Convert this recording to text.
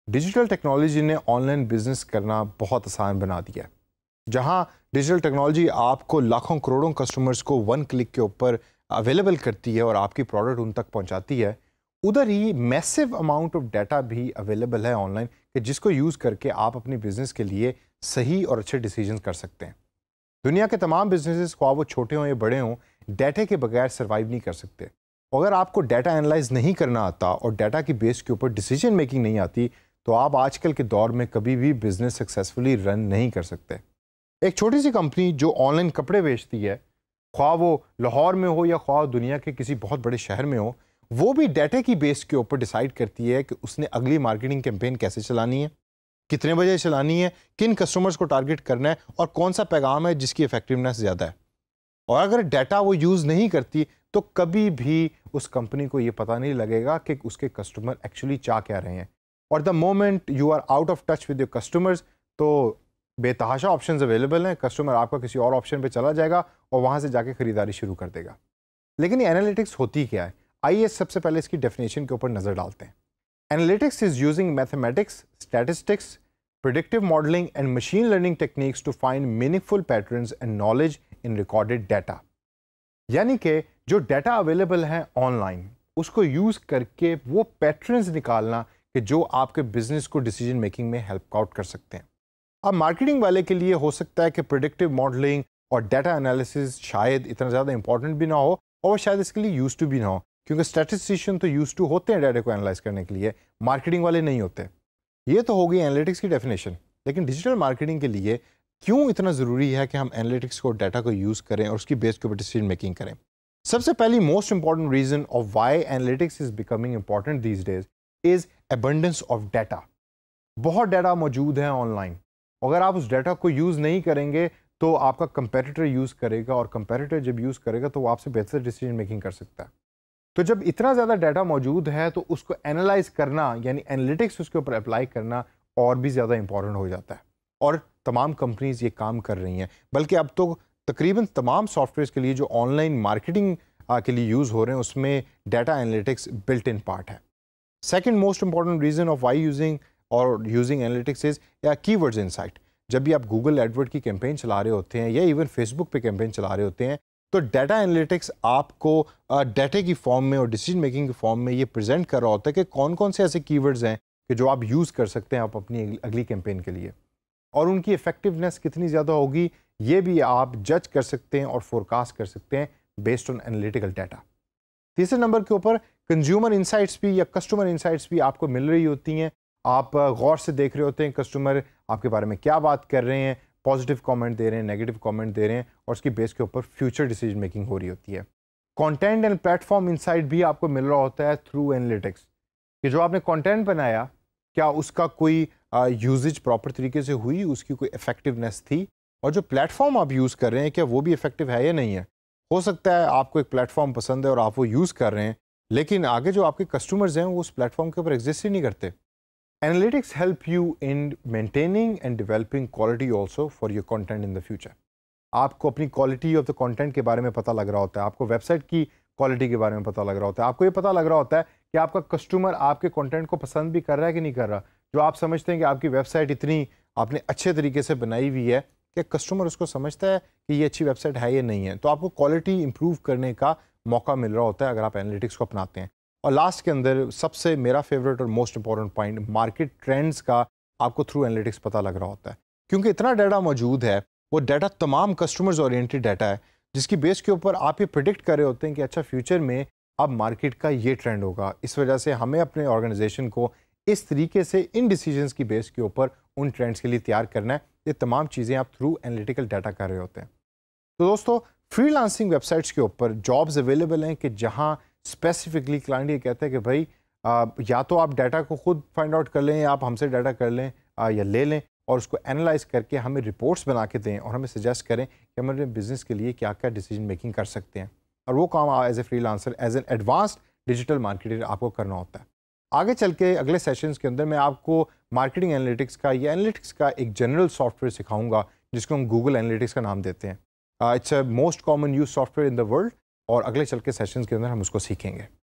Digital technology ने online business करना बहुत आसान बना दिया है। जहां डिजिटल टेक्नोलॉजी आपको लाखों करोड़ों कस्टमर्स को वन क्लिक के ऊपर अवेलेबल करती है और आपकी प्रोडक्ट उन तक पहुंचाती है, उधर ही मैसिव अमाउंट ऑफ डाटा भी अवेलेबल है ऑनलाइन कि जिसको यूज़ करके आप अपने बिजनेस के लिए सही और अच्छे डिसीजन कर सकते हैं। दुनिया के तमाम बिजनेसेस, ख्वाह वो छोटे हों या बड़े हों, डाटा के बगैर सर्वाइव नहीं कर सकते। अगर आपको डाटा एनालाइज नहीं करना आता और डाटा की बेस के ऊपर डिसीजन मेकिंग नहीं आती, तो आप आजकल के दौर में कभी भी बिजनेस सक्सेसफुली रन नहीं कर सकते। एक छोटी सी कंपनी जो ऑनलाइन कपड़े बेचती है, ख्वाह वो लाहौर में हो या ख्वाह दुनिया के किसी बहुत बड़े शहर में हो, वो भी डाटा की बेस के ऊपर डिसाइड करती है कि उसने अगली मार्केटिंग कैंपेन कैसे चलानी है, कितने बजे चलानी है, किन कस्टमर्स को टारगेट करना है और कौन सा पैगाम है जिसकी इफेक्टिवनेस ज़्यादा है। और अगर डाटा वो यूज़ नहीं करती तो कभी भी उस कंपनी को ये पता नहीं लगेगा कि उसके कस्टमर एक्चुअली चाह क्या रहे हैं। और the moment you are out of touch with your customers, तो बेतहाशा ऑप्शंस अवेलेबल हैं, कस्टमर आपका किसी और ऑप्शन पे चला जाएगा और वहाँ से जाके ख़रीदारी शुरू कर देगा। लेकिन ये एनालिटिक्स होती क्या है? आइए सबसे पहले इसकी डेफिनेशन के ऊपर नज़र डालते हैं। Analytics is using mathematics, statistics, predictive modeling and machine learning techniques to find meaningful patterns and knowledge in recorded data। यानी कि जो डाटा अवेलेबल है ऑनलाइन, उसको यूज़ करके वो पैटर्न्स निकालना कि जो आपके बिजनेस को डिसीजन मेकिंग में हेल्प आउट कर सकते हैं। अब मार्केटिंग वाले के लिए हो सकता है कि प्रिडिक्टिव मॉडलिंग और डाटा एनालिसिस शायद इतना ज़्यादा इंपॉर्टेंट भी ना हो और शायद इसके लिए यूज टू भी ना हो, क्योंकि स्टैटिस्टिशियन तो यूज टू होते हैं डाटा को एनालाइज करने के लिए, मार्केटिंग वाले नहीं होते। ये तो हो गई एनालिटिक्स की डेफिनेशन। लेकिन डिजिटल मार्केटिंग के लिए क्यों इतना ज़रूरी है कि हम एनालिटिक्स को, डाटा को यूज़ करें और उसकी बेस के ऊपर डिसीजन मेकिंग करें? सबसे पहली most important reason of why analytics is becoming important these days is abundance of data. बहुत डाटा मौजूद है ऑनलाइन, अगर आप उस डाटा को यूज़ नहीं करेंगे तो आपका कंपेटिटर यूज़ करेगा और कंपेटिटर जब यूज़ करेगा तो वो आपसे बेहतर डिसीजन मेकिंग कर सकता है। तो जब इतना ज़्यादा डाटा मौजूद है तो उसको एनालाइज करना, यानी एनालिटिक्स उसके ऊपर अप्लाई करना और भी ज़्यादा इंपॉर्टेंट हो जाता है। और तमाम कंपनीज ये काम कर रही हैं, बल्कि अब तो तकरीबन तमाम सॉफ्टवेयर के लिए जो ऑनलाइन मार्केटिंग के लिए यूज़ हो रहे हैं उसमें data analytics built in part है। Second most important reason of why using analytics is या कीवर्ड्स इनसाइट। जब भी आप गूगल एडवर्ड की कैंपेन चला रहे होते हैं या इवन फेसबुक पे कैंपेन चला रहे होते हैं, तो डाटा एनालिटिक्स आपको डाटा की फॉर्म में और डिसीजन मेकिंग की फॉर्म में ये प्रेजेंट कर रहा होता है कि कौन कौन से ऐसे कीवर्ड्स हैं कि जो आप यूज़ कर सकते हैं आप अपनी अगली कैंपेन के लिए, और उनकी इफेक्टिवनेस कितनी ज़्यादा होगी ये भी आप जज कर सकते हैं और फोरकास्ट कर सकते हैं बेस्ड ऑन एनालिटिकल डाटा। तीसरे नंबर के ऊपर कंज्यूमर इंसाइट्स भी या कस्टमर इंसाइट्स भी आपको मिल रही होती हैं। आप गौर से देख रहे होते हैं कस्टमर आपके बारे में क्या बात कर रहे हैं, पॉजिटिव कमेंट दे रहे हैं, नेगेटिव कमेंट दे रहे हैं, और उसकी बेस के ऊपर फ्यूचर डिसीजन मेकिंग हो रही होती है। कंटेंट एंड प्लेटफॉर्म इनसाइट भी आपको मिल रहा होता है थ्रू एनालिटिक्स कि जो आपने कंटेंट बनाया क्या उसका कोई यूजेज प्रॉपर तरीके से हुई, उसकी कोई इफेक्टिवनेस थी, और जो प्लेटफॉर्म आप यूज़ कर रहे हैं क्या वो भी इफेक्टिव है या नहीं है। हो सकता है आपको एक प्लेटफॉर्म पसंद है और आप वो यूज़ कर रहे हैं, लेकिन आगे जो आपके कस्टमर्स हैं वो उस प्लेटफॉर्म के ऊपर एग्जिस्ट ही नहीं करते। Analytics help you in maintaining and developing quality also for your content in the future। आपको अपनी क्वालिटी ऑफ द कंटेंट के बारे में पता लग रहा होता है, आपको वेबसाइट की क्वालिटी के बारे में पता लग रहा होता है, आपको ये पता लग रहा होता है कि आपका कस्टमर आपके कंटेंट को पसंद भी कर रहा है कि नहीं कर रहा। जो आप समझते हैं कि आपकी वेबसाइट इतनी आपने अच्छे तरीके से बनाई हुई है कि कस्टमर उसको समझता है कि ये अच्छी वेबसाइट है या नहीं है, तो आपको क्वालिटी इंप्रूव करने का मौका मिल रहा होता है अगर आप एनालिटिक्स को अपनाते हैं। और लास्ट के अंदर सबसे मेरा फेवरेट और most important point, market trends का आपको थ्रू एनालिटिक्स पता लग रहा होता है, क्योंकि इतना डाटा मौजूद है, वो डाटा तमाम कस्टमर्स ओरिएंटेड डाटा है जिसकी बेस के ऊपर आप ये प्रिडिक्ट कर रहे होते हैं कि अच्छा फ्यूचर में अब मार्केट का ये ट्रेंड होगा, इस वजह से हमें अपने ऑर्गेनाइजेशन को इस तरीके से इन डिसीजंस की बेस के ऊपर उन ट्रेंड्स के लिए तैयार करना है। ये तमाम चीज़ें आप थ्रू एनालिटिकल डाटा कर रहे होते हैं। तो दोस्तों, फ्रीलांसिंग वेबसाइट्स के ऊपर जॉब्स अवेलेबल हैं कि जहाँ स्पेसिफिकली क्लाइंट ये कहता है कि भाई या तो आप डाटा को खुद फाइंड आउट कर लें या आप हमसे डाटा कर लें या ले लें और उसको एनालाइज करके हमें रिपोर्ट्स बना के दें और हमें सजेस्ट करें कि हम अपने बिजनेस के लिए क्या क्या डिसीजन मेकिंग कर सकते हैं। और वो काम as a freelancer, as an advanced digital marketer आपको करना होता है। आगे चल के अगले सेशंस के अंदर मैं आपको मार्केटिंग एनालिटिक्स का या एनालिटिक्स का एक जनरल सॉफ्टवेयर सिखाऊंगा जिसको हम गूगल एनालिटिक्स का नाम देते हैं। It's a most common use software in the world, और अगले चल के सेशंस के अंदर हम उसको सीखेंगे।